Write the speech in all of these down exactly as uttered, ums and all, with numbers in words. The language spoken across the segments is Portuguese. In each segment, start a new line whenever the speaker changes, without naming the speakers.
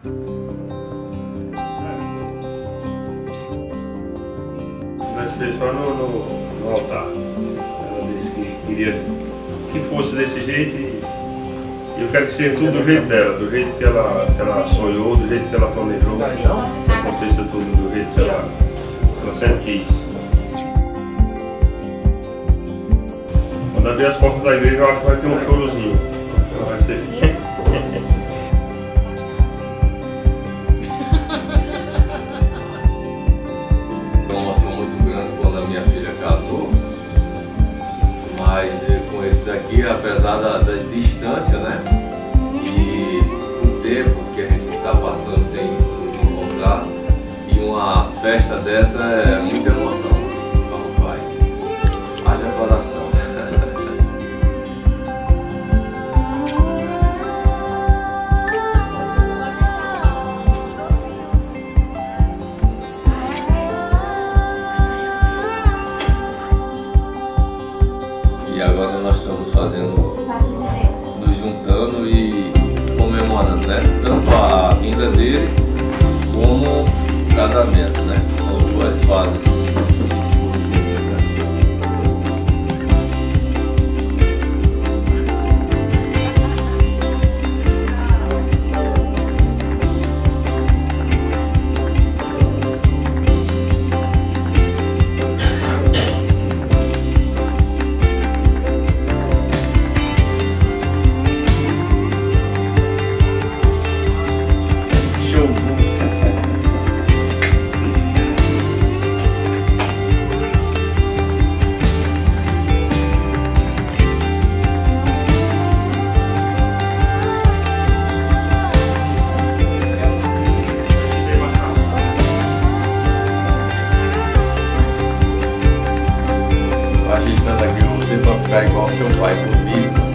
Nós fez só no, no, no altar. Ela disse que queria que fosse desse jeito e eu quero que seja tudo do jeito dela, do jeito que ela, que ela sonhou, do jeito que ela planejou, que aconteça tudo do jeito que ela, ela sempre quis. Quando abrir as portas da igreja, eu acho que vai ter um chorozinho. Então vai ser.
Foi uma emoção muito grande quando a minha filha casou, mas com esse daqui, apesar da, da distância, né? E o tempo que a gente está passando sem nos encontrar, e uma festa dessa é muita emoção para o pai. Haja coração. E agora nós estamos fazendo, nos juntando e comemorando, né? Tanto a vinda dele como o casamento, né? São duas fases. Agitando aqui você para ficar igual ao seu pai comigo.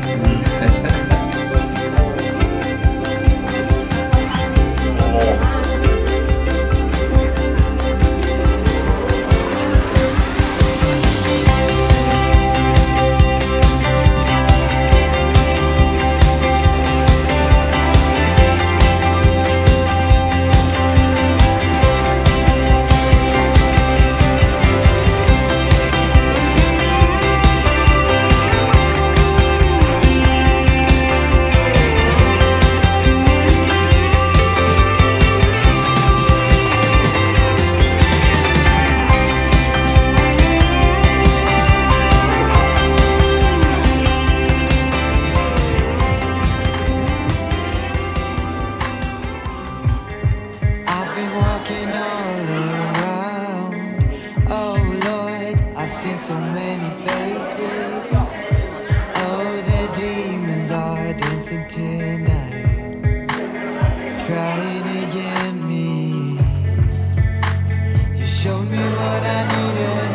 Seen so many faces. Oh, the demons are dancing tonight, trying to get me. You showed me what I needed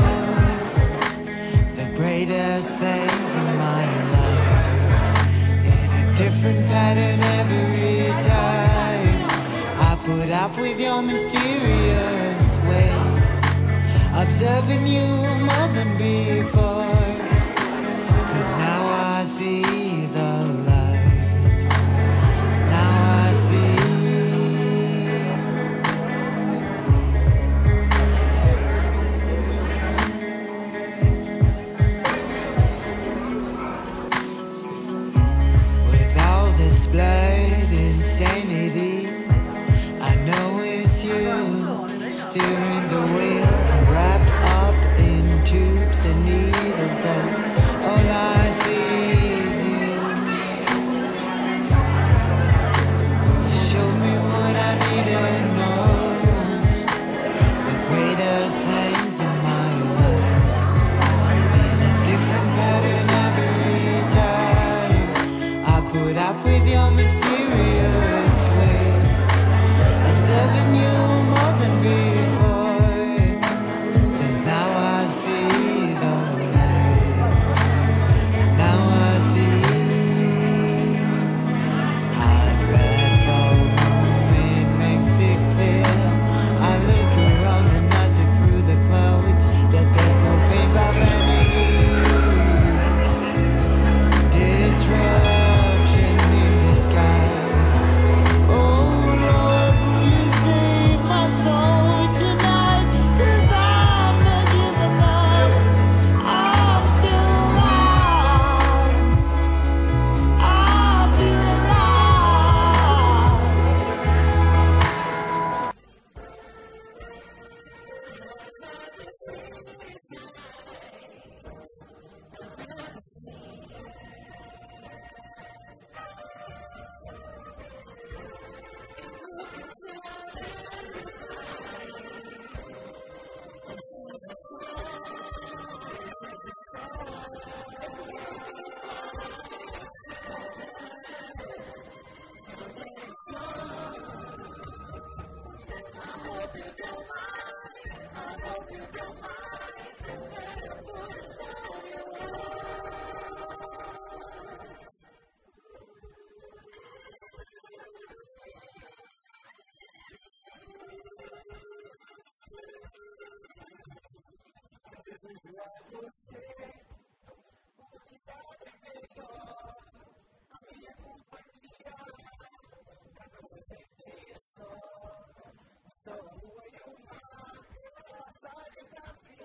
most, the greatest things in my life, in a different pattern every time. I put up with your mysterious ways, observing you more than before, 'cause now I see the light, now I see. With all this blurred insanity, I know it's you steering the wheel. Wrapped up in tubes and needles, but all I see is you.
Só eu, uma, ela sai pra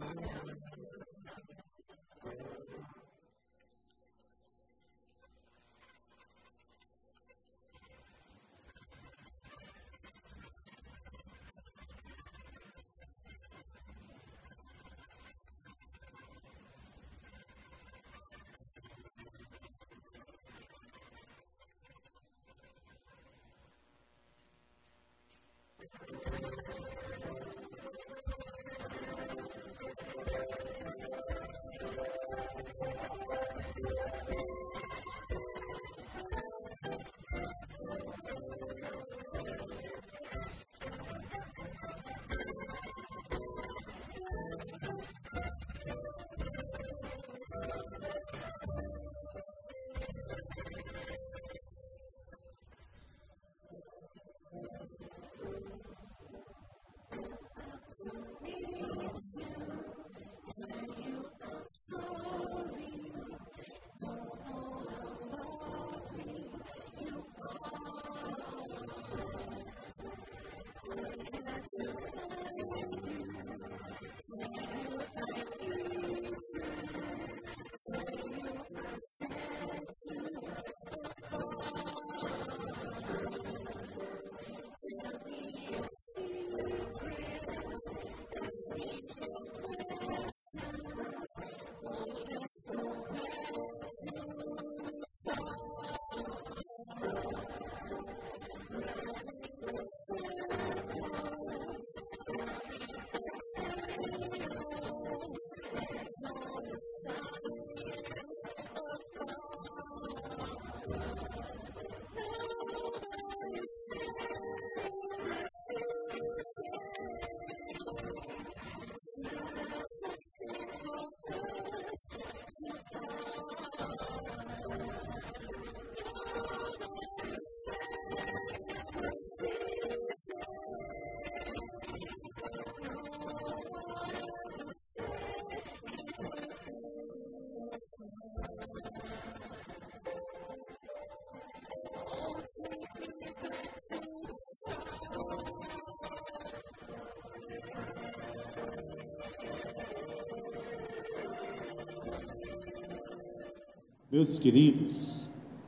Meus queridos,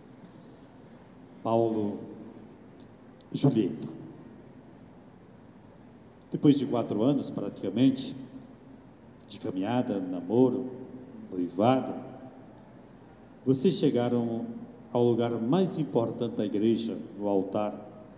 Paulo e Julieta, depois de quatro anos praticamente, de caminhada, namoro, noivado, vocês chegaram ao lugar mais importante da igreja, no altar,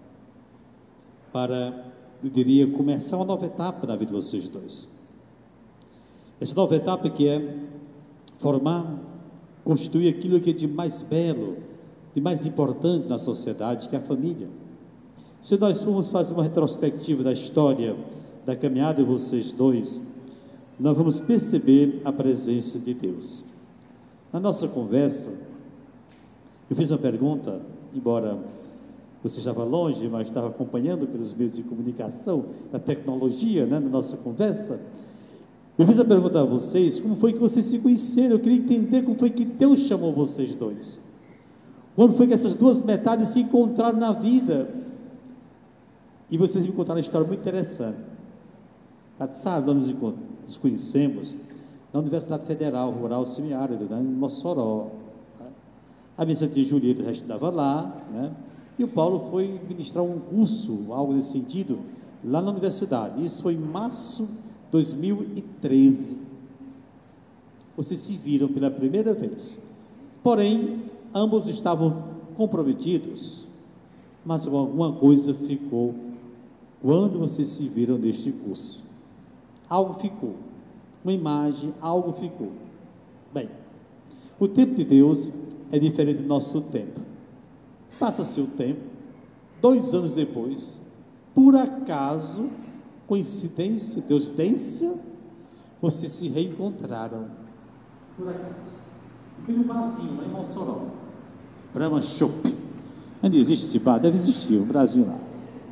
para, eu diria, começar uma nova etapa na vida de vocês dois. Essa nova etapa que é formar, construir aquilo que é de mais belo, de mais importante na sociedade, que é a família. Se nós formos fazer uma retrospectiva da história da caminhada de vocês dois, nós vamos perceber a presença de Deus. Na nossa conversa, eu fiz uma pergunta, embora você estava longe, mas estava acompanhando pelos meios de comunicação, da tecnologia, né, na nossa conversa. Eu fiz a pergunta a vocês, como foi que vocês se conheceram? Eu queria entender como foi que Deus chamou vocês dois. Quando foi que essas duas metades se encontraram na vida? E vocês me contaram uma história muito interessante. Sabe, nós nos conhecemos na Universidade Federal Rural Semiárido, né, em Mossoró. A minha tia Julieta já estudava lá, né? E o Paulo foi ministrar um curso, algo nesse sentido, lá na universidade. Isso foi em março de dois mil e treze. Vocês se viram pela primeira vez. Porém, ambos estavam comprometidos, mas alguma coisa ficou quando vocês se viram neste curso. Algo ficou, uma imagem, algo ficou. Bem, o tempo de Deus é diferente do nosso tempo. Passa-se o tempo, dois anos depois, por acaso, coincidência, coincidência, vocês se reencontraram. Por acaso. Fui no barzinho, lá em Mossoró. Brahma Shop. Ainda existe esse bar? Deve existir, o Brasil lá.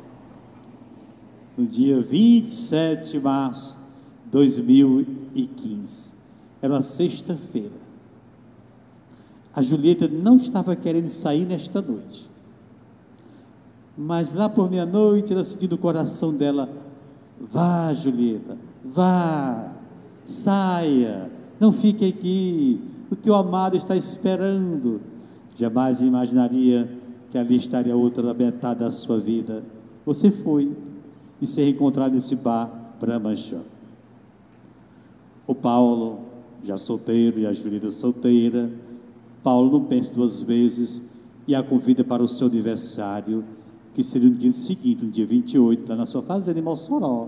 No dia vinte e sete de março de dois mil e quinze. Era uma sexta-feira. A Julieta não estava querendo sair nesta noite. Mas lá por meia-noite, ela sentiu no coração dela: vá, Julieta, vá. saia, não fique aqui, o teu amado está esperando. Jamais imaginaria que ali estaria outra metade da sua vida. Você foi e se reencontrar nesse bar Brahmancha. O Paulo, já solteiro, e a Julieta solteira, Paulo não pensa duas vezes e a convida para o seu aniversário, que seria no dia seguinte, no dia vinte e oito, lá na sua fazenda em Mossoró.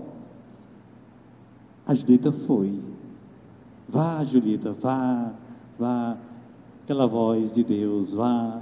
A Julieta foi. Vá, Julieta, vá, vá. Aquela voz de Deus, vá.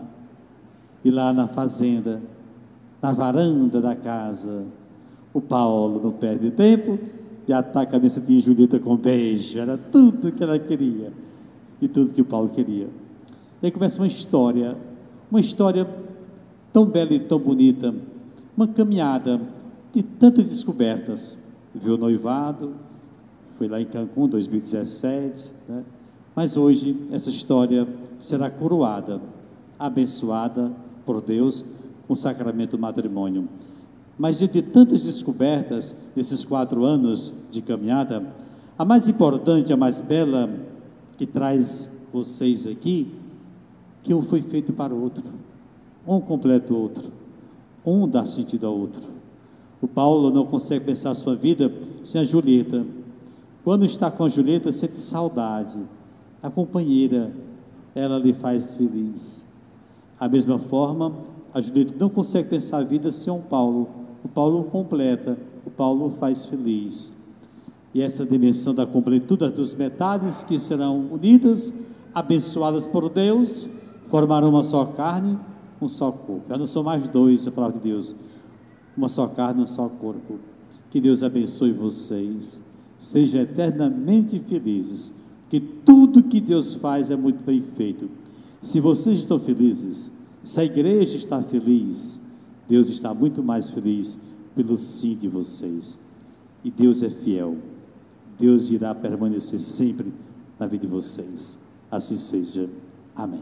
E lá na fazenda, na varanda da casa, o Paulo não perde tempo e ataca a cabeça de Julieta com um beijo. Era tudo que ela queria e tudo que o Paulo queria. E aí começa uma história, uma história tão bela e tão bonita, uma caminhada de tantas descobertas. Viu o noivado, foi lá em Cancún, dois mil e dezessete, né? Mas hoje essa história será coroada, abençoada por Deus com o sacramento do matrimônio. Mas de tantas descobertas nesses quatro anos de caminhada, a mais importante, a mais bela que traz vocês aqui, que um foi feito para o outro, um completa o outro, um dá sentido ao outro. O Paulo não consegue pensar a sua vida sem a Julieta. Quando está com a Julieta, sente saudade. A companheira, ela lhe faz feliz. Da mesma forma, a Julieta não consegue pensar a vida sem um Paulo. O Paulo o completa, o Paulo o faz feliz. E essa dimensão da completude das duas metades que serão unidas, abençoadas por Deus, formarão uma só carne, um só corpo. Já não são mais dois, a palavra de Deus. Uma só carne, um só corpo. Que Deus abençoe vocês. Sejam eternamente felizes. Que tudo que Deus faz é muito bem feito. Se vocês estão felizes, se a igreja está feliz, Deus está muito mais feliz pelo sim de vocês. E Deus é fiel. Deus irá permanecer sempre na vida de vocês. Assim seja. Amém.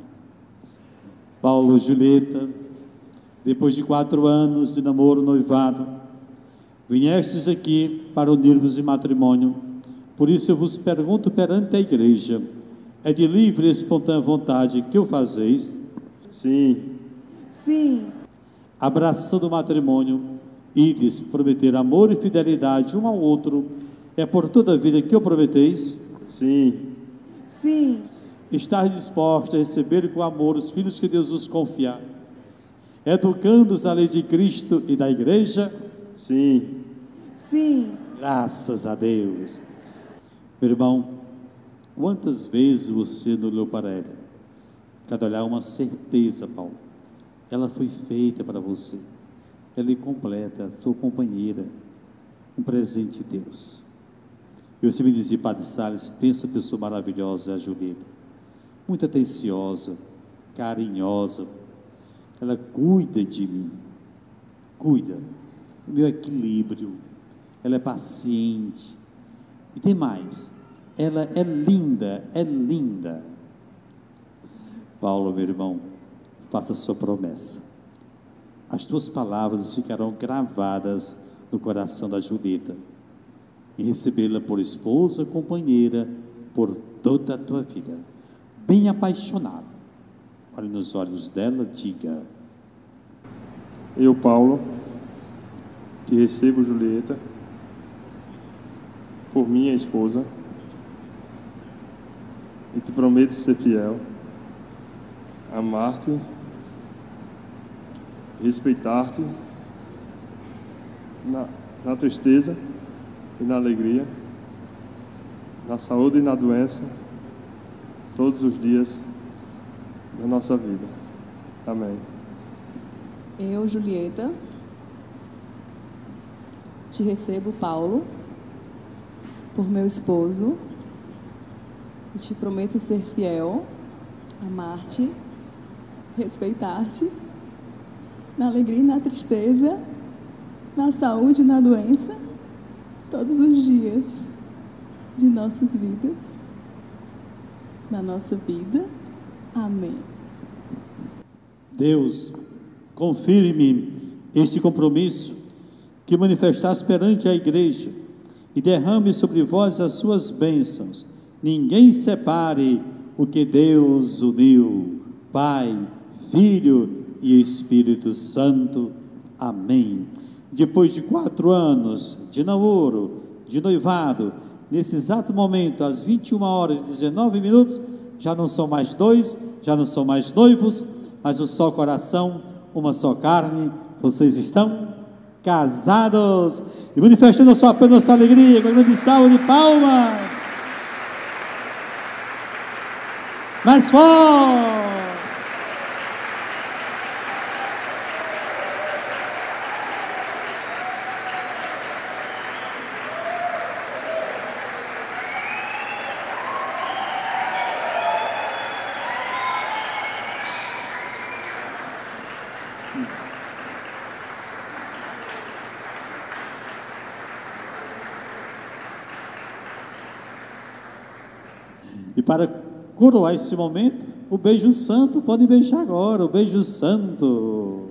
Paulo e Julieta, depois de quatro anos de namoro, noivado, viestes aqui para unir-vos em matrimônio. Por isso eu vos pergunto perante a igreja: é de livre e espontânea vontade que o fazeis?
Sim.
Sim.
Abraçando o matrimônio, ides prometer amor e fidelidade um ao outro, é por toda a vida que o prometeis?
Sim.
Sim.
Estar disposto a receber com amor os filhos que Deus vos confiar, educando-os na lei de Cristo e da igreja?
Sim.
Sim.
Graças a Deus. Meu irmão, quantas vezes você não olhou para ela? Cada olhar é uma certeza, Paulo. Ela foi feita para você. Ela é completa, a tua companheira, um presente de Deus. E você me dizia, Padre Salles, pensa uma pessoa maravilhosa, a Julieta. Muito atenciosa, carinhosa. Ela cuida de mim, cuida do meu equilíbrio. Ela é paciente. E tem mais, ela é linda, é linda. Paulo, meu irmão, faça a sua promessa. As tuas palavras ficarão gravadas no coração da Julieta, e recebê-la por esposa, companheira, por toda a tua vida. Bem apaixonado. Olhe nos olhos dela, diga:
Eu, Paulo, te recebo, Julieta, por minha esposa, e te prometo ser fiel, amar-te, respeitar-te na, na tristeza e na alegria, na saúde e na doença, todos os dias da nossa vida. Amém.
Eu, Julieta, te recebo, Paulo, por meu esposo, e te prometo ser fiel, amar-te, respeitar-te, na alegria e na tristeza, na saúde e na doença, todos os dias de nossas vidas, na nossa vida. Amém.
Deus, confirme este compromisso que manifestaste perante a igreja, e derrame sobre vós as suas bênçãos. Ninguém separe o que Deus uniu. Pai, Filho e Espírito Santo. Amém. Depois de quatro anos de namoro, de noivado, nesse exato momento, às vinte e uma horas e dezenove minutos, já não são mais dois, já não são mais noivos, mas um só coração, uma só carne. Vocês estão casados. E manifestando a sua apenas a sua alegria, com a grande salva de palmas. Mais forte. E para coroar esse momento, o beijo santo, pode beijar agora, o beijo santo.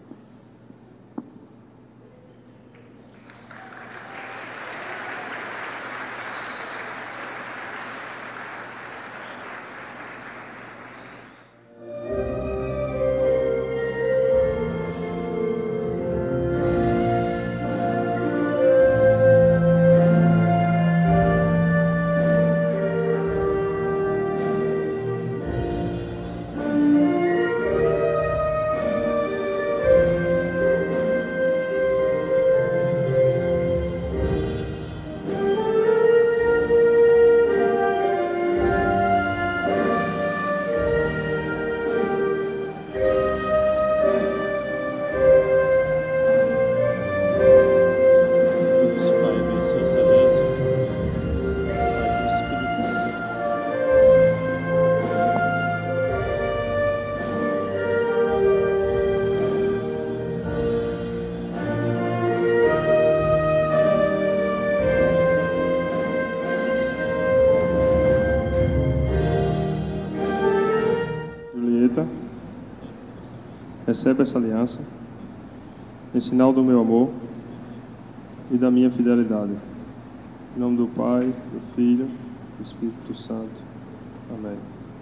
Recebe essa aliança, em sinal do meu amor e da minha fidelidade. Em nome do Pai, do Filho e do Espírito Santo. Amém.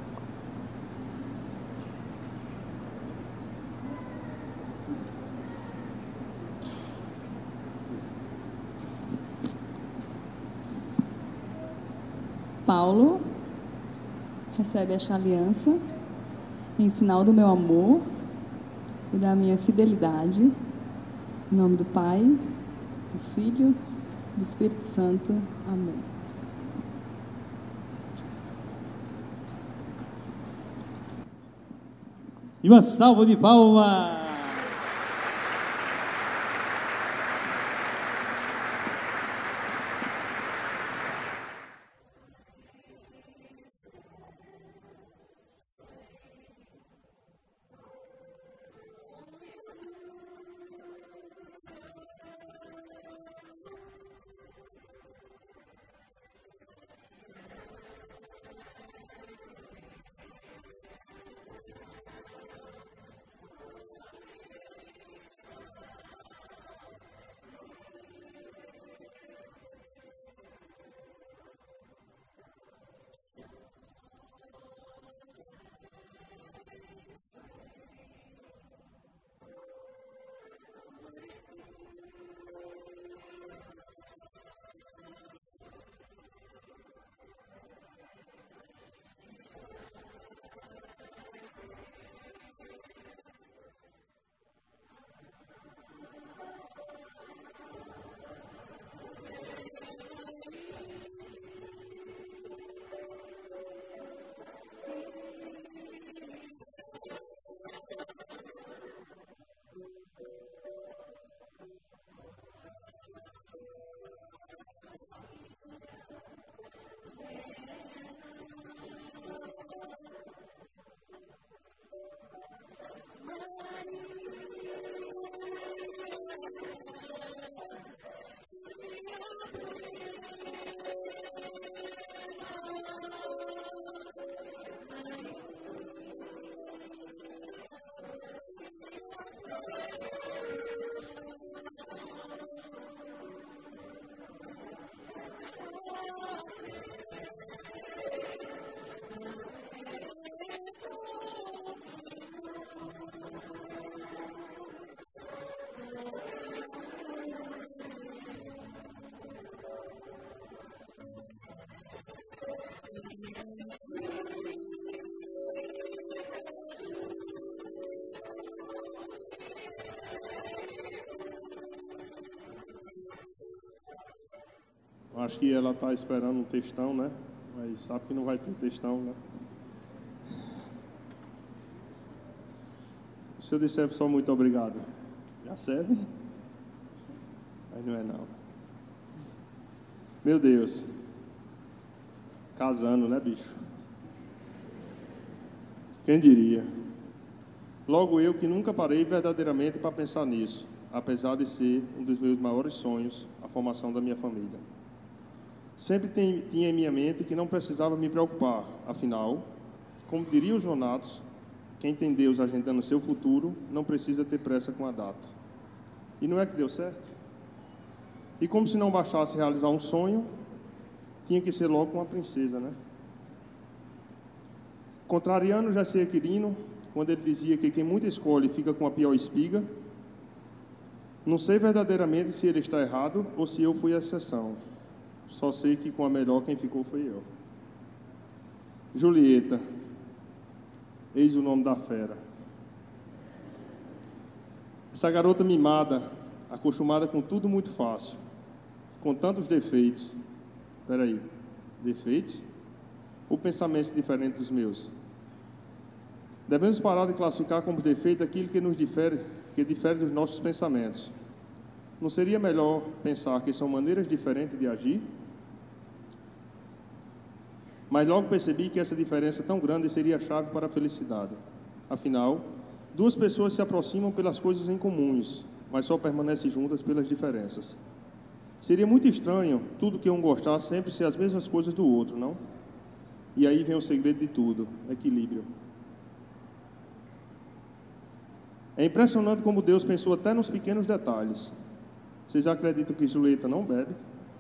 Paulo recebe esta aliança em sinal do meu amor e da minha fidelidade, em nome do Pai, do Filho e do Espírito Santo. Amém.
E uma salva de palmas.
Acho que ela está esperando um textão, né? Mas sabe que não vai ter textão, né? Se eu disser só muito obrigado, já serve? Mas não é não. Meu Deus. Casando, né, bicho? Quem diria? Logo eu que nunca parei verdadeiramente para pensar nisso, apesar de ser um dos meus maiores sonhos, a formação da minha família. Sempre tem, tinha em minha mente que não precisava me preocupar, afinal, como diria os Jonatos, quem tem Deus agendando seu futuro não precisa ter pressa com a data. E não é que deu certo? E como se não bastasse realizar um sonho, tinha que ser logo uma princesa, né? Contrariando Jacir Quirino, quando ele dizia que quem muito escolhe fica com a pior espiga, não sei verdadeiramente se ele está errado ou se eu fui a exceção. Só sei que com a melhor quem ficou foi eu. Julieta, eis o nome da fera. Essa garota mimada, acostumada com tudo muito fácil, com tantos defeitos. Espera aí, defeitos? Ou pensamentos diferentes dos meus? Devemos parar de classificar como defeito aquilo que nos difere, que difere dos nossos pensamentos. Não seria melhor pensar que são maneiras diferentes de agir? Mas logo percebi que essa diferença tão grande seria a chave para a felicidade. Afinal, duas pessoas se aproximam pelas coisas em comuns, mas só permanecem juntas pelas diferenças. Seria muito estranho tudo que um gostar sempre ser as mesmas coisas do outro, não? E aí vem o segredo de tudo, equilíbrio. É impressionante como Deus pensou até nos pequenos detalhes. Vocês acreditam que Julieta não bebe?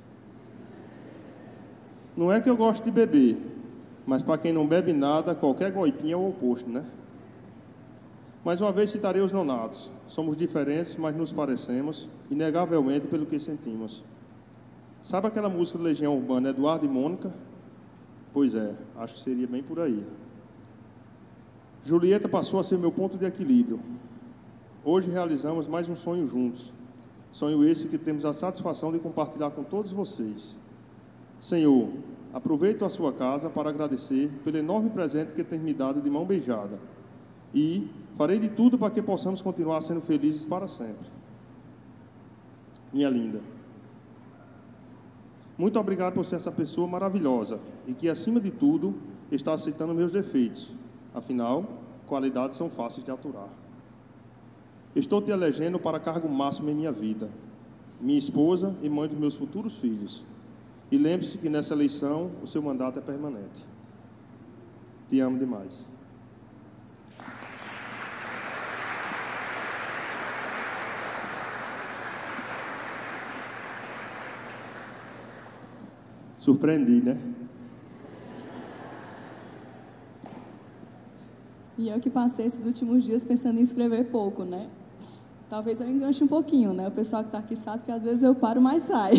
Não é que eu gosto de beber, mas para quem não bebe nada, qualquer goipinha é o oposto, né? Mais uma vez citarei os Nonatos. Somos diferentes, mas nos parecemos, inegavelmente pelo que sentimos. Sabe aquela música do Legião Urbana, Eduardo e Mônica? Pois é, acho que seria bem por aí. Julieta passou a ser meu ponto de equilíbrio. Hoje realizamos mais um sonho juntos. Sonho esse que temos a satisfação de compartilhar com todos vocês. Senhor, aproveito a sua casa para agradecer pelo enorme presente que tem me dado de mão beijada. E farei de tudo para que possamos continuar sendo felizes para sempre. Minha linda, muito obrigado por ser essa pessoa maravilhosa e que, acima de tudo, está aceitando meus defeitos. Afinal, qualidades são fáceis de aturar. Estou te elegendo para cargo máximo em minha vida, minha esposa e mãe dos meus futuros filhos. E lembre-se que nessa eleição o seu mandato é permanente. Te amo demais. Surpreendi, né?
E eu que passei esses últimos dias pensando em escrever pouco, né? Talvez eu enganche um pouquinho, né? O pessoal que está aqui sabe que às vezes eu paro, mas sai.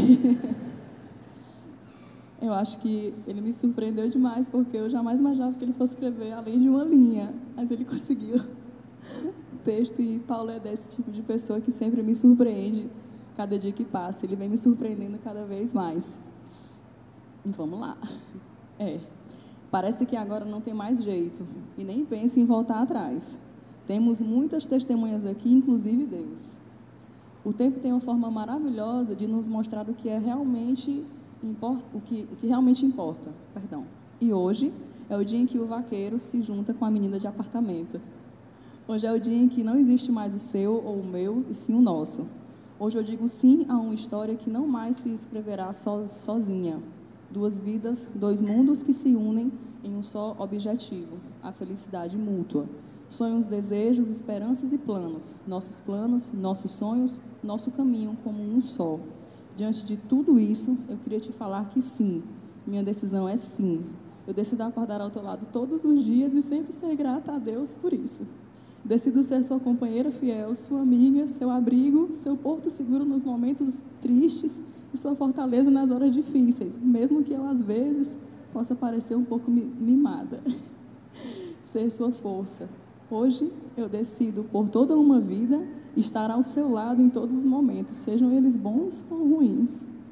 Eu acho que ele me surpreendeu demais, porque eu jamais imaginava que ele fosse escrever além de uma linha. Mas ele conseguiu o texto, e Paulo é desse tipo de pessoa que sempre me surpreende cada dia que passa. Ele vem me surpreendendo cada vez mais. E vamos lá. É, parece que agora não tem mais jeito, e nem pense em voltar atrás. Temos muitas testemunhas aqui, inclusive Deus. O tempo tem uma forma maravilhosa de nos mostrar o que é realmente importa, o que, o que realmente importa. Perdão. E hoje é o dia em que o vaqueiro se junta com a menina de apartamento. Hoje é o dia em que não existe mais o seu ou o meu, e sim o nosso. Hoje eu digo sim a uma história que não mais se escreverá so, sozinha. Duas vidas, dois mundos que se unem em um só objetivo, a felicidade mútua. Sonhos, desejos, esperanças e planos. Nossos planos, nossos sonhos, nosso caminho como um só. Diante de tudo isso, eu queria te falar que sim, minha decisão é sim. Eu decido acordar ao teu lado todos os dias e sempre ser grata a Deus por isso. Decido ser sua companheira fiel, sua amiga, seu abrigo, seu porto seguro nos momentos tristes e sua fortaleza nas horas difíceis, mesmo que eu, às vezes, possa parecer um pouco mimada. Ser sua força. Hoje, eu decido, por toda uma vida, estar ao seu lado em todos os momentos, sejam eles bons ou ruins.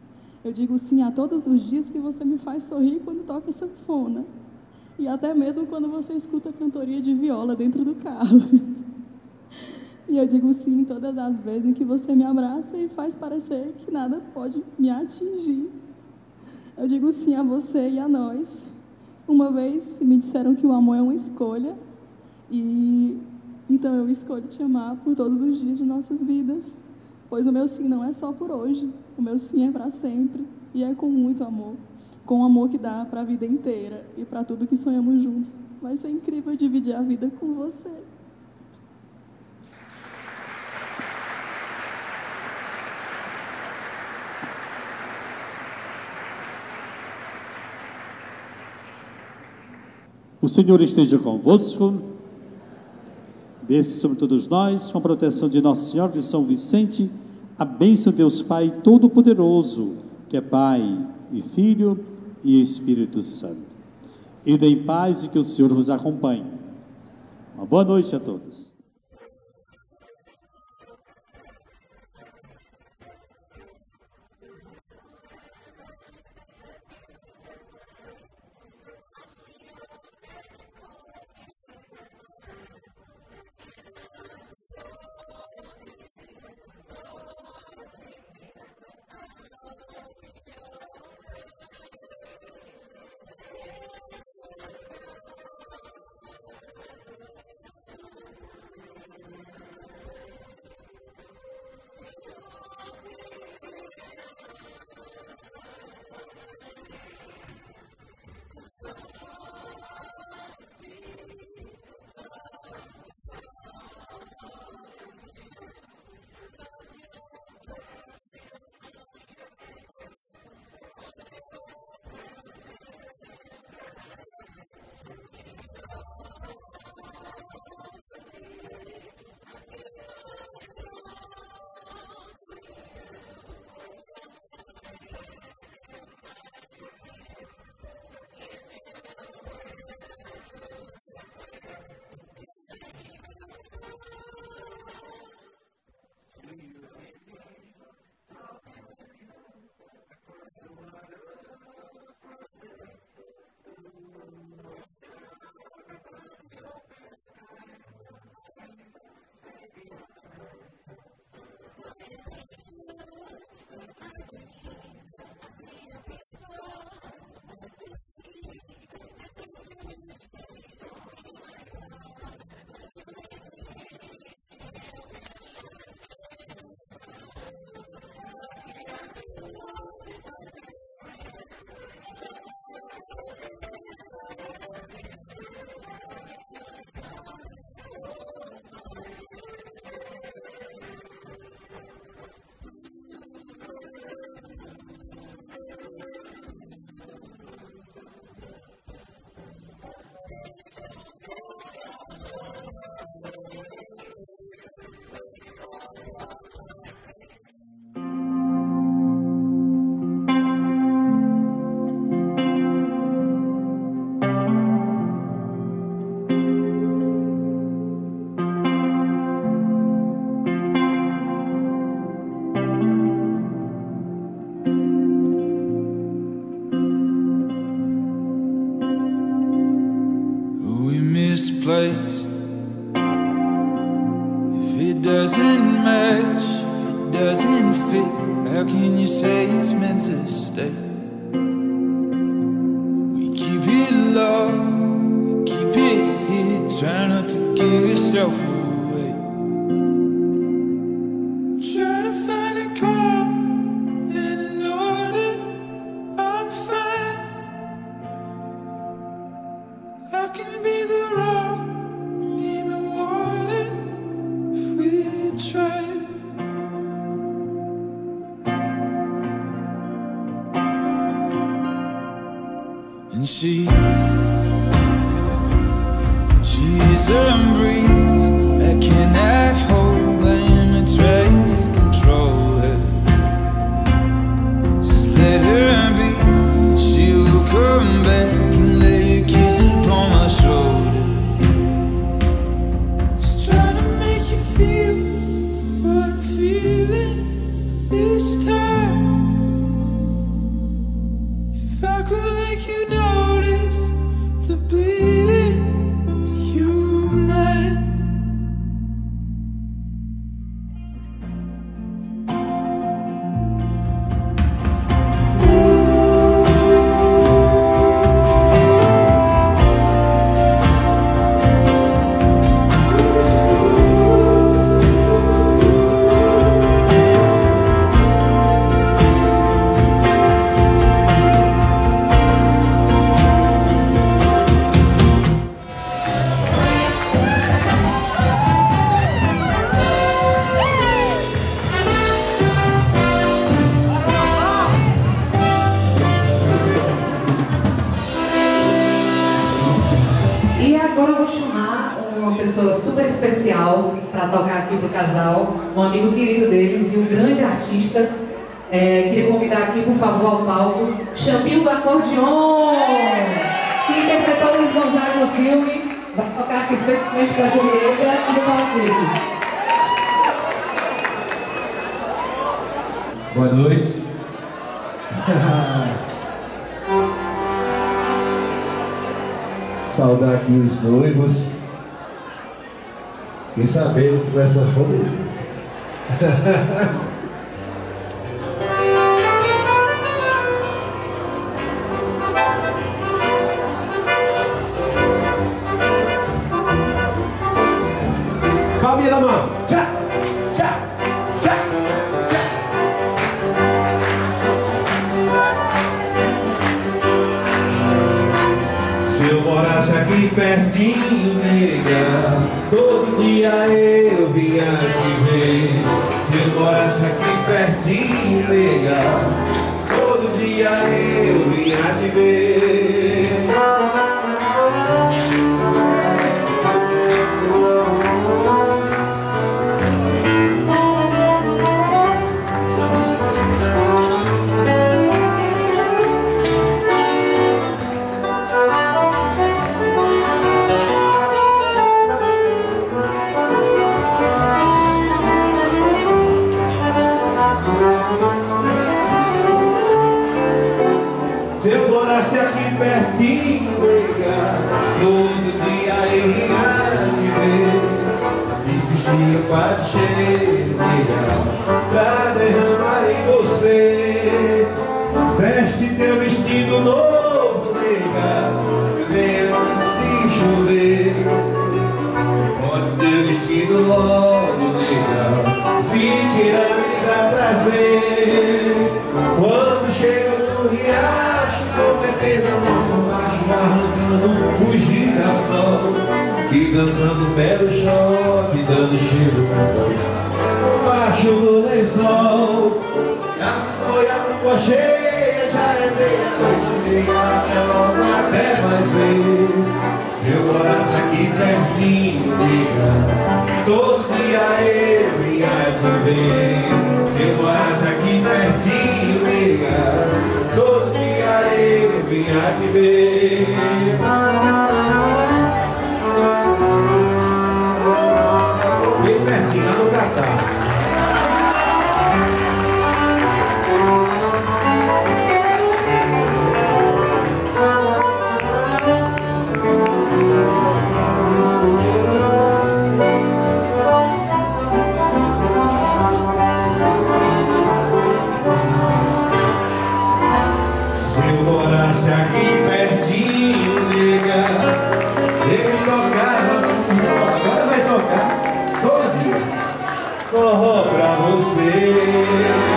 Eu digo sim a todos os dias que você me faz sorrir quando toca sanfona. E até mesmo quando você escuta a cantoria de viola dentro do carro. E eu digo sim todas as vezes em que você me abraça e faz parecer que nada pode me atingir. Eu digo sim a você e a nós. Uma vez me disseram que o amor é uma escolha. E então eu escolho te amar por todos os dias de nossas vidas. Pois o meu sim não é só por hoje. O meu sim é para sempre. E é com muito amor. Com o amor que dá para a vida inteira e para tudo que sonhamos juntos. Vai ser incrível dividir a vida com você.
O Senhor esteja convosco. Desce sobre todos nós, com a proteção de Nossa Senhora de São Vicente, a bênção de Deus Pai Todo-Poderoso, que é Pai e Filho e Espírito Santo. Ide em paz e que o Senhor vos acompanhe. Uma boa noite a todos.
Misplaced. If it doesn't match, if it doesn't fit, how can you say it's meant to stay? We keep it low, we keep it here, try not to give yourself away. Try to find a calm and an order. I'm fine. I can be the rock in the water if we try. And she, she is a breeze I cannot hold. I am trying to control her. Just let her be. She will come back and lay a kiss upon my shoulder. Just trying to make you feel what I'm feeling this time. make you notice the bleeding that you might.
Para tocar aqui do casal, um amigo querido deles e um grande artista. É, queria convidar aqui, por favor, ao palco Champinho do Acordeon, que interpretou o Luiz Gonzaga no filme. Vai tocar aqui especialmente para a Julieta e do Valfrique.
Boa noite. Saudar aqui os noivos. Quem sabe com essa família. Palminha na mão. Tchá, tchá, tchá, tchá. Se eu morasse aqui pertinho, nega, todo dia eu vinha te ver. Se eu morasse aqui pertinho, nega, todo dia eu vinha te ver. Se eu morasse aqui pertinho, nega, todo dia eu ia te ver. E bichinho pra cheio, nega, pra derramar em você. Veste teu vestido novo, nega, vem antes de chover. Pode teu vestido logo, nega, se tirar me dá prazer. Quando chega no riacho, vou meter na mão por baixo, arrancando o girassol e dançando belo choque, dando cheiro baixo do lençol. Já foi a lua cheia, já é meia-noite, meia, é logo até mais ver. Se eu morasse aqui pertinho, nega, todo dia eu ia te ver. Se eu morasse aqui pertinho, nega, todo dia eu vinha te ver. Bem pertinho, no Catar. Se eu morasse aqui pertinho, nega, ele tocava, agora vai tocar todo dia, forró pra você.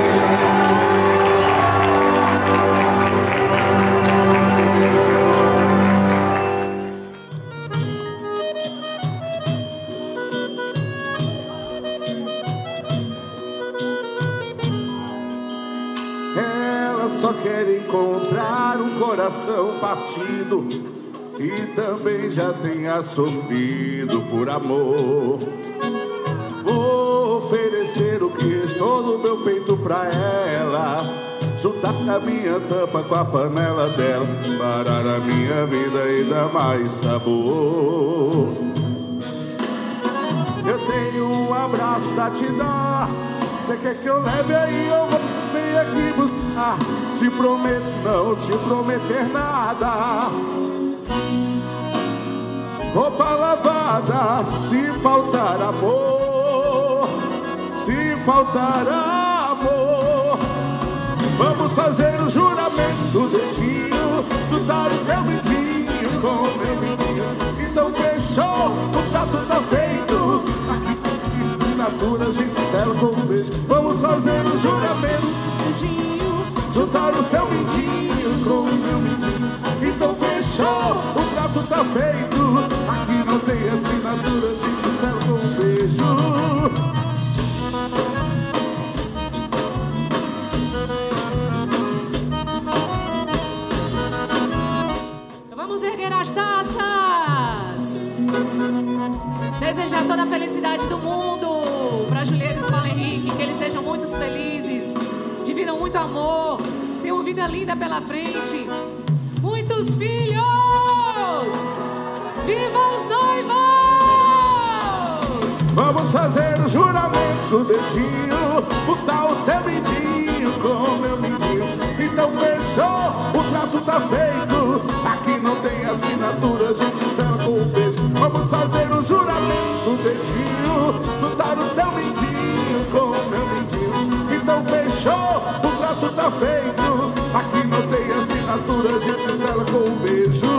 Só quer encontrar um coração partido e também já tenha sofrido por amor. Vou oferecer o que restou do meu peito pra ela, juntar a minha tampa com a panela dela, parar a minha vida e dar mais sabor. Eu tenho um abraço pra te dar, você quer que eu leve aí, eu vou vir aqui buscar. Ah, te prometo não te prometer nada. Roupa lavada, se faltar amor, se faltar amor, vamos fazer o juramento, dedinho, tu dar o seu medinho com o meu medinho. Então fechou, o prato tá feito, aqui assinatura a gente sela com um beijo. Vamos fazer o juramento, dedinho, juntar o seu medinho com o meu medinho. Então fechou, o prato tá feito, aqui não tem assinatura, a gente sela com um beijo.
Vamos erguer as taças. Desejar toda a felicidade do mundo para Julieta e o Paulo Henrique, que eles sejam muito felizes, dividam muito amor, tenham uma vida linda pela frente, muitos filhos. Viva os noivos!
Vamos fazer o juramento, dedinho, botar o seu mindinho com o meu mindinho. Então fechou, o trato tá feito, aqui não tem assinatura, a gente sela com um beijo. Vamos fazer o juramento, dedinho, botar o seu mindinho com o meu mindinho. Então fechou, o trato tá feito, aqui não tem assinatura, a gente sela com um beijo.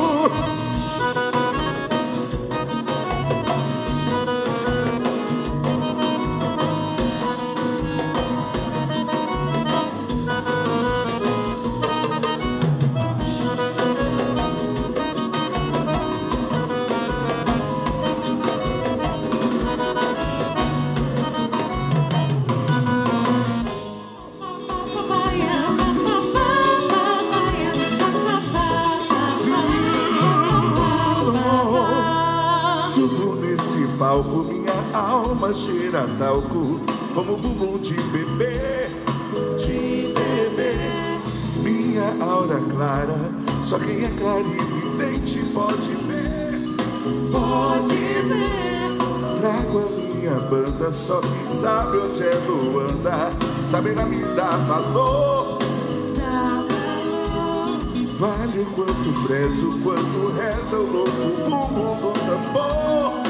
Palco, minha alma cheira talco, como bumbum de bebê, de bebê. Minha aura clara, só quem é clarividente pode ver, pode ver. Trago a minha banda, só quem sabe onde é Luanda, saberá me dar valor, dá valor. Vale o quanto prezo, quanto reza o louco bumbum do tambor.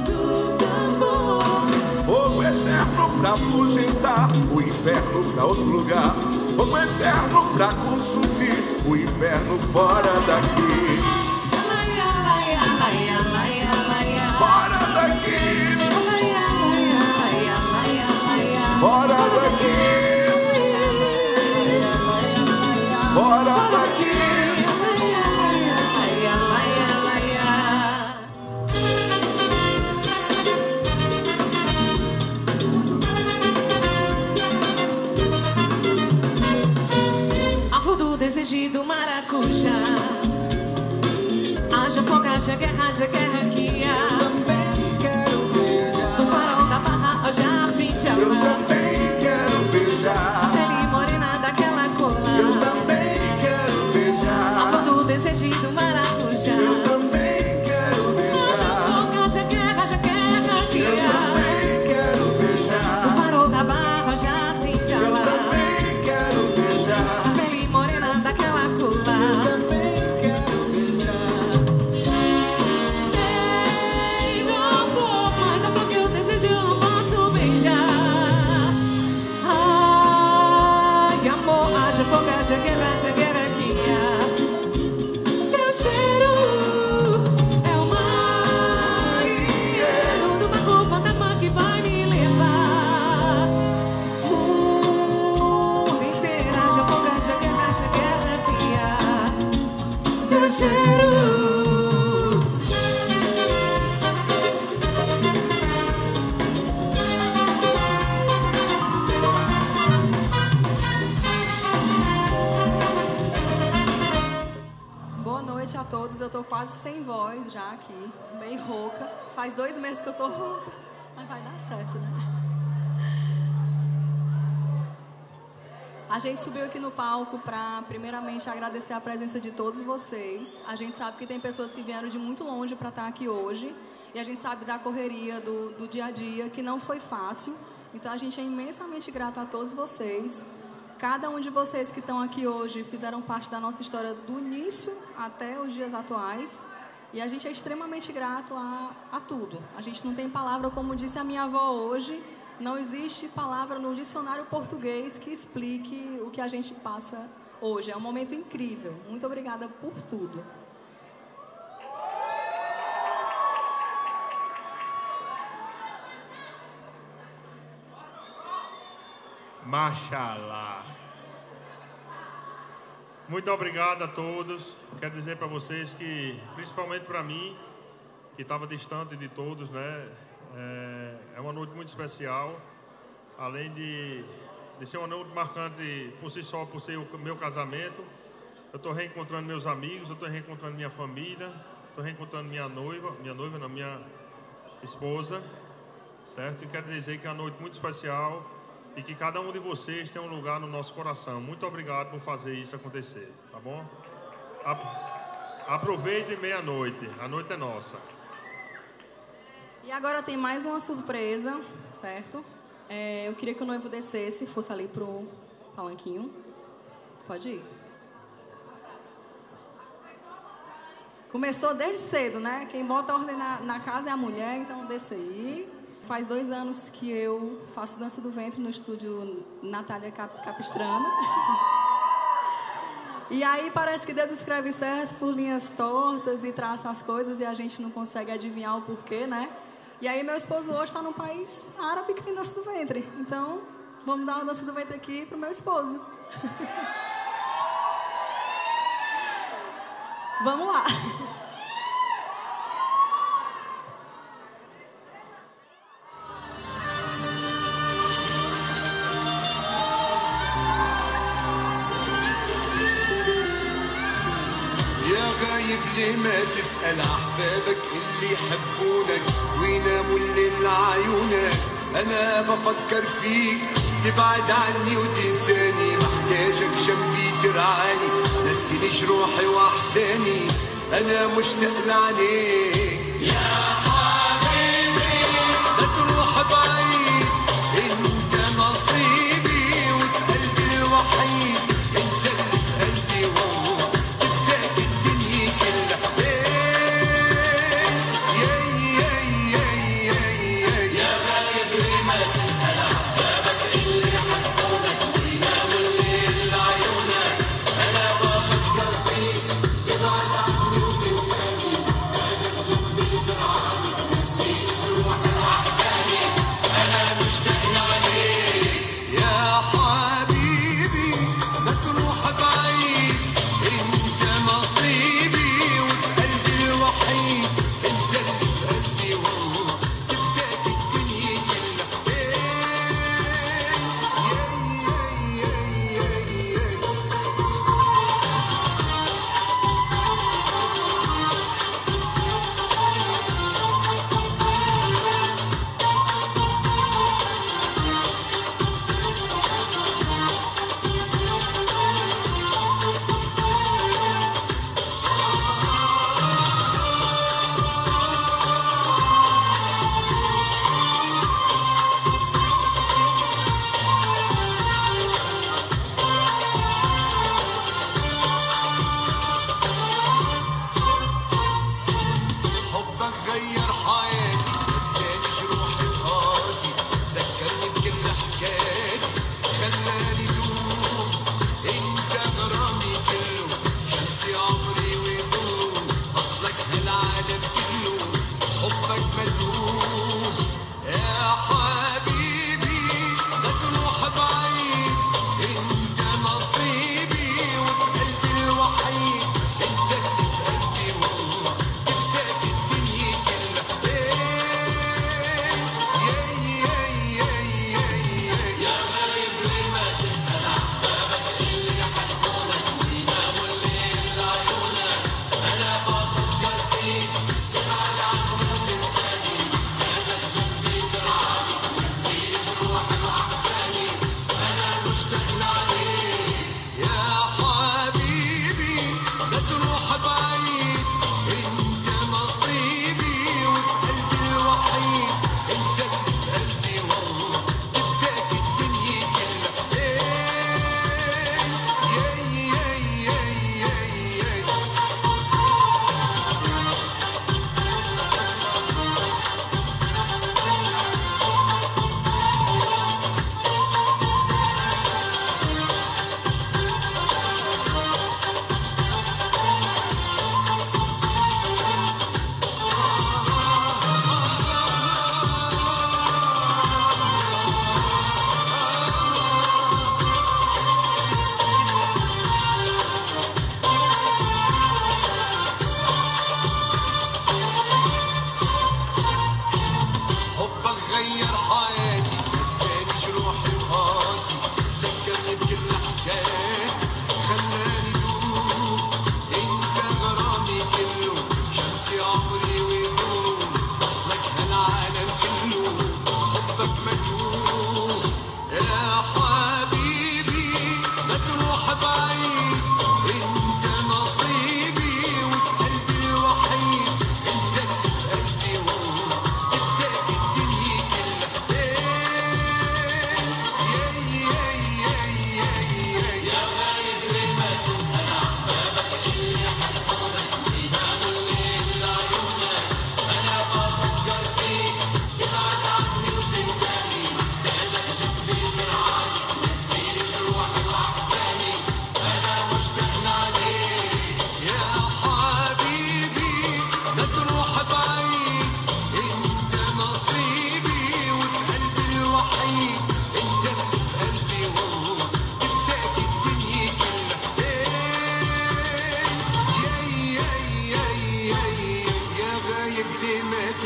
Fogo eterno pra afugentar o inferno pra outro lugar. Fogo eterno pra consumir o inferno fora daqui. Fora daqui. Fora daqui. Fora daqui.
Desejido maracujá, haja fogo, haja guerra, haja guerra aqui. Eu também quero beijar. Do farol da barra ao jardim de amar. Eu também quero beijar. A pele morena daquela cor. Eu também quero beijar. A flor do desejido maracujá. Eu também quero beijar. Haja fogo, haja guerra, haja guerra aqui. Eu também quero beijar. Do farol da barra ao jardim de amar. Eu também quero beijar. Daquela cor lá. Eu também quero beijar. Beija a flor, mas a flor que eu desejo eu não posso beijar. Ai, amor, haja fogo, haja guerra, haja guerra aqui. Teu cheiro é o marinheiro do barco fantasma que vai me levar. O mundo inteiro, haja fogo, haja guerra, haja guerra. Teu cheiro.
Boa noite a todos. Eu tô quase sem voz já aqui, bem rouca. Faz dois meses que eu tô rouca, mas vai dar certo, né? A gente subiu aqui no palco para, primeiramente, agradecer a presença de todos vocês. A gente sabe que tem pessoas que vieram de muito longe para estar aqui hoje. E a gente sabe da correria do, do dia a dia, que não foi fácil. Então, a gente é imensamente grato a todos vocês. Cada um de vocês que estão aqui hoje fizeram parte da nossa história do início até os dias atuais. E a gente é extremamente grato a, a tudo. A gente não tem palavra, como disse a minha avó hoje, não existe palavra no dicionário português que explique o que a gente passa hoje. É um momento incrível. Muito obrigada por tudo.
Mashallah. Muito obrigado a todos. Quero dizer para vocês que, principalmente para mim, que estava distante de todos, né? É, é uma noite muito especial. Além de, de ser uma noite marcante por si só, por ser o meu casamento, eu estou reencontrando meus amigos, eu estou reencontrando minha família, estou reencontrando minha noiva, minha noiva não, minha esposa, certo? E quero dizer que é uma noite muito especial. E que cada um de vocês tenha um lugar no nosso coração. Muito obrigado por fazer isso acontecer, tá bom? Aproveitem meia-noite, a noite é nossa.
E agora tem mais uma surpresa, certo? É, eu queria que o noivo descesse, fosse ali pro palanquinho. Pode ir. Começou desde cedo, né? Quem bota a ordem na, na casa é a mulher, então desce aí. Faz dois anos que eu faço dança do ventre no estúdio Natália Cap Capistrano. E aí parece que Deus escreve certo por linhas tortas e traça as coisas e a gente não consegue adivinhar o porquê, né? E aí meu esposo hoje está num país árabe que tem dança do ventre. Então, vamos dar uma dança do ventre aqui pro meu esposo. Vamos lá.
ليه ما تسأل أحبابك اللي يحبونك ويناموا الليل عيونك؟ أنا بفكر فيك تبعد عني وتنساني، محتاجك جنبي ترعاني، نسيني جروحي وأحزاني، أنا مشتاق لعينيك يا حبيبي، لا تروح بعيد، أنت نصيبي وفي قلبي الوحيد، أنت اللي في قلبي والله تفداك الدنيا كلها. يا غايب ليه ما تسأل أحبابك اللي يحبونك ويناموا الليل لعيونك؟ أنا بفكر فيك تبعد عني وتنساني، محتاجك جنبي ترعاني،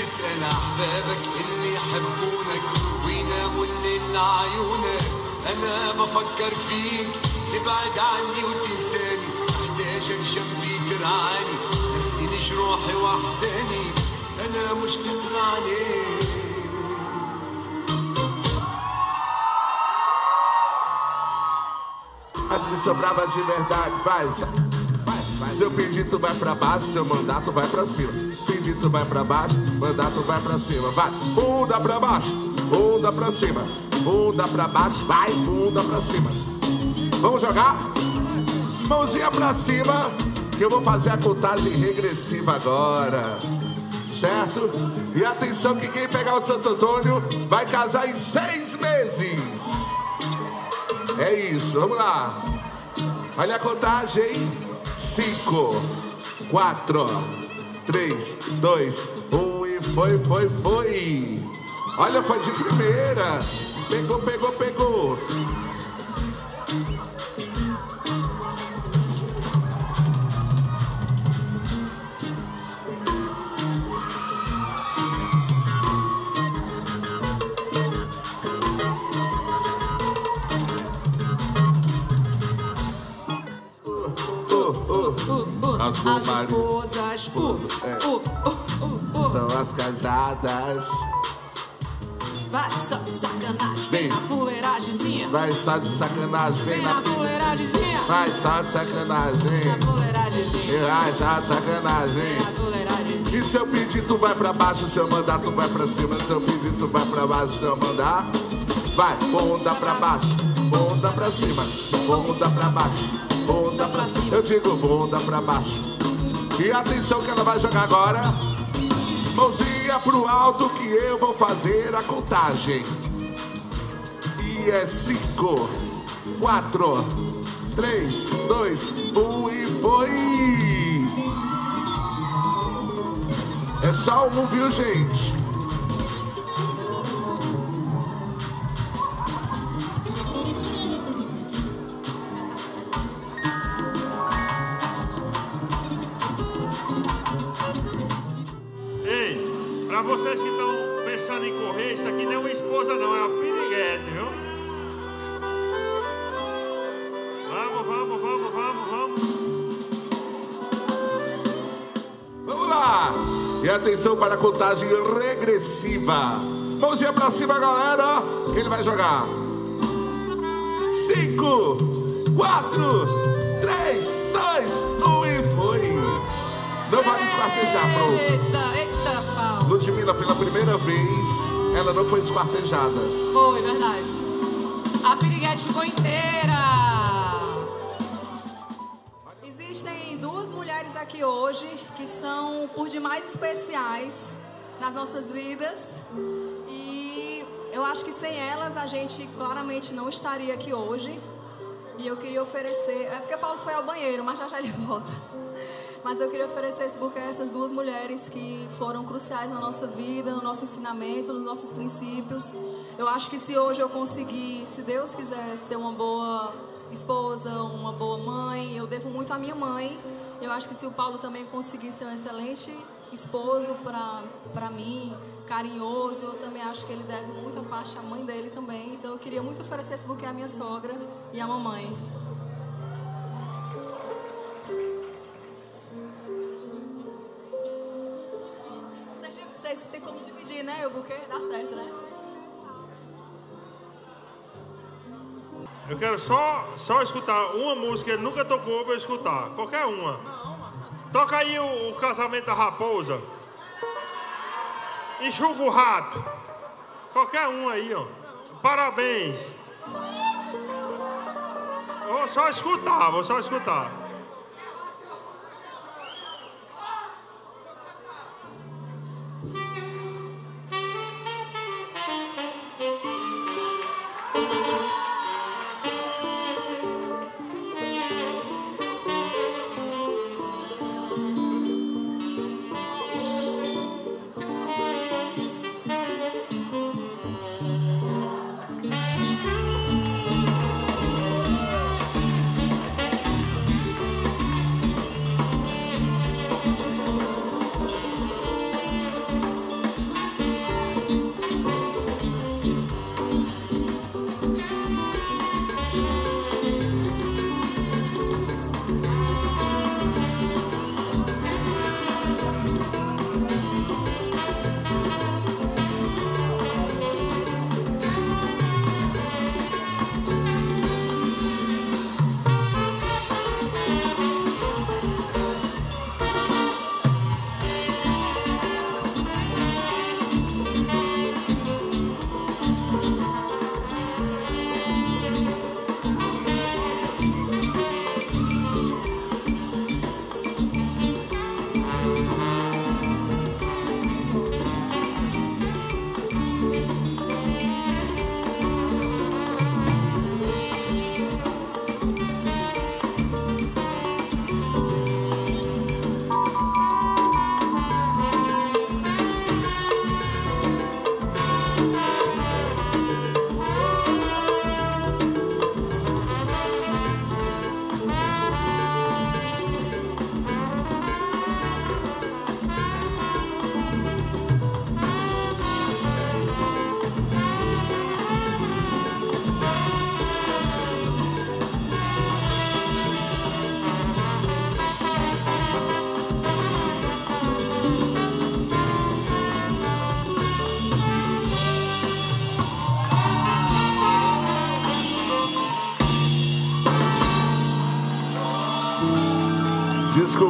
تسأل أحبابك اللي يحبونك ويناموا الليل لعيونك. أنا بفكر فيك تبعد عني وتنساني، محتاجك جنبي ترعاني، نسيني جروحي وأحزاني، أنا مشتاق لعليك.
Mas que sobrava de verdade, vai, vai. Seu pedido vai pra baixo, seu mandato vai pra cima. Pedido vai pra baixo, mandato vai pra cima. Vai, bunda pra baixo, bunda pra cima. Bunda pra baixo, vai, bunda pra cima. Vamos jogar? Mãozinha pra cima, que eu vou fazer a contagem regressiva agora. Certo? E atenção que quem pegar o Santo Antônio vai casar em seis meses. É isso, vamos lá. Olha a contagem. Cinco, quatro, três, dois, um e foi, foi, foi. Olha, foi de primeira. Pegou, pegou, pegou.
As, as esposas, uh, uh, uh, uh, uh.
São as casadas.
Vai só de sacanagem, vem na fuleiragemzinha.
Vai só de sacanagem, vem,
vem
na,
na fuleiragemzinha.
Vai só de sacanagem,
na fuleiragemzinha.
Vai só de sacanagem.
Na fuleiragemzinha.
E seu pedido vai pra baixo, seu mandato vai pra cima. Seu pedido vai pra baixo, seu mandato. Vai, bunda pra baixo, bunda pra cima. Bunda pra baixo, bunda pra cima. Eu digo bunda pra baixo. E atenção que ela vai jogar agora. Mãozinha pro alto que eu vou fazer a contagem. E é cinco, quatro, três, dois, um e foi. É só um, viu, gente?
Pra vocês que estão pensando em correr, isso aqui não é uma esposa não, é uma piriguete, viu? Vamos, vamos, vamos, vamos, vamos.
Vamos lá! E atenção para a contagem regressiva. Mãozinha pra cima, galera. Quem ele vai jogar? Cinco, quatro, três, dois, um e foi. Não vai nos esquartejar, pronto.
Eita, eita, pau.
Ludmilla, pela primeira vez, ela não foi esquartejada.
Foi, verdade. A piriguete ficou inteira.
Existem duas mulheres aqui hoje que são por demais especiais nas nossas vidas. E eu acho que sem elas a gente claramente não estaria aqui hoje. E eu queria oferecer... É porque o Paulo foi ao banheiro, mas já já ele volta. Mas eu queria oferecer esse buquê a essas duas mulheres que foram cruciais na nossa vida, no nosso ensinamento, nos nossos princípios. Eu acho que se hoje eu conseguir, se Deus quiser, ser uma boa esposa, uma boa mãe, eu devo muito à minha mãe. Eu acho que se o Paulo também conseguir ser um excelente esposo para mim, carinhoso, eu também acho que ele deve muita parte à mãe dele também. Então eu queria muito oferecer esse buquê à minha sogra e à mamãe. Vocês têm como dividir, né? O buquê dá certo, né?
Eu quero só, só escutar uma música que ele nunca tocou pra eu escutar. Qualquer uma. Toca aí o, o Casamento da Raposa. Enxuga o Rato. Qualquer um aí, ó. Parabéns. Vou só escutar, vou só escutar.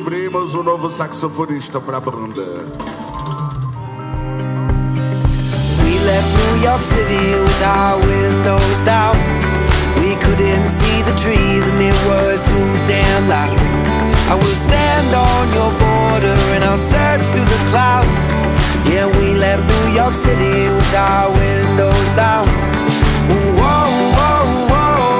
descobrimos um novo saxofonista pra banda.
We left New York City with our windows down. We couldn't see the trees and it was too damn loud. I will stand on your border and I'll search through the clouds. Yeah, we left New York City with our windows down. Whoa, whoa, whoa.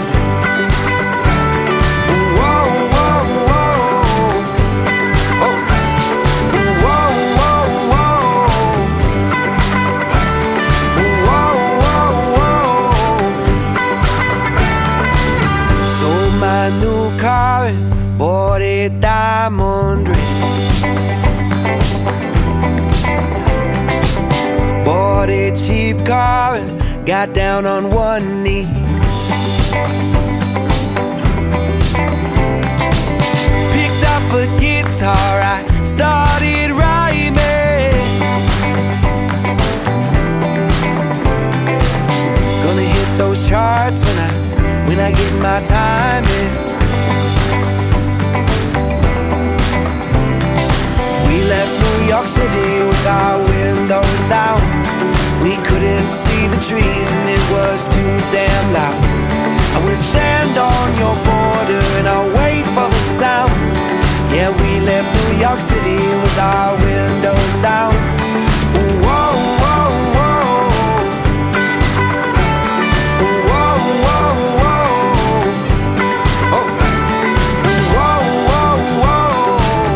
Whoa, whoa, whoa. Oh. Whoa, whoa, whoa. Whoa, whoa, whoa. Sold my new car and bought a diamond ring. Bought a cheap car and got down on one knee. Picked up a guitar, I started rhyming. Gonna hit those charts when I, when I get my time in. We left New York City with our windows down. We couldn't see the trees and it was too damn loud. I will stand on your border and I'll wait for the sound. Yeah, we left New York City with our windows down. Whoa, whoa, whoa. Whoa, whoa, whoa. Oh. Whoa, whoa, whoa.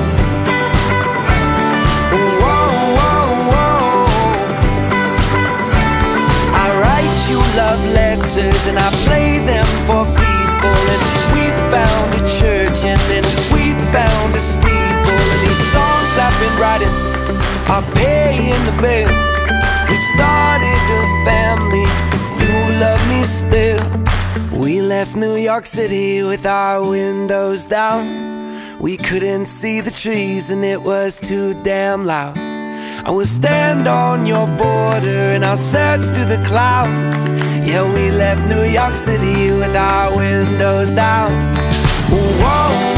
Whoa, whoa, whoa. I write you love letters and I play them for people. And we found a church and then we found a steeple. And these songs I've been writing are paying the bill. We started a family, you love me still. We left New York City with our windows down. We couldn't see the trees and it was too damn loud. I will stand on your border and I'll search through the clouds. Yeah, we left New York City with our windows down. Whoa.